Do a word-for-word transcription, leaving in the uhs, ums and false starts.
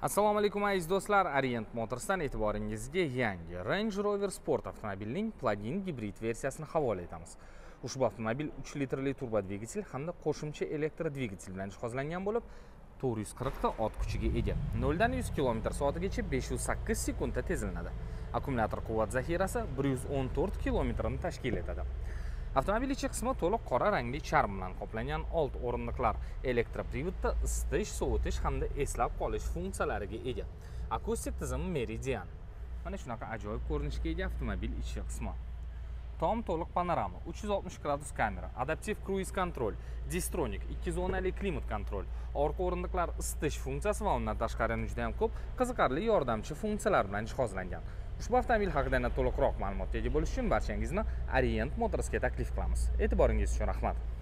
Assalomu alaykum aziz do'stlar, Orient Motors'dan e'tiboringizga yangi Range Rover Sport avtomobilining plug-in gibrid versiyasini havola etamiz. Ushbu avtomobil uch litrli turbo dvigatel hamda qo'shimcha elektr dvigatel bilan jihozlangan bo'lib, to'rt yuz qirq ta ot kuchiga ega. nol dan yuz kilometr soatgacha besh yuz sakkiz sekundda tezlanadi. Akkumulyator quvvat zaxirasi bir yuz o'n to'rt kilometrni tashkil etadi. Avtomobil ichi qismi to'liq qora rangli charm bilan qoplangan, old o'rindiqlar elektroprivodda isitish, sovutish hamda eslab qolish funksiyalariga ega. Akustik tizimi Meridian. Mana shunaqa ajoyib ko'rinishga ega avtomobil ichi qismi. Tom to'liq panorama, uch yuz oltmish gradus kamera, adaptiv kruiz kontrol, Distronic, ikki zonali klimat kontrol, orqa o'rindiqlar isitish funksiyasi va undan tashqari juda ham ko'p qiziqarli yordamchi funksiyalar bilan jihozlangan. Ushbu avtomobil haqida to'liqroq ma'lumotga ega bo'lish uchun barchangizni Orient Motors'ga taklif qilamiz. E'tiboringiz uchun rahmat.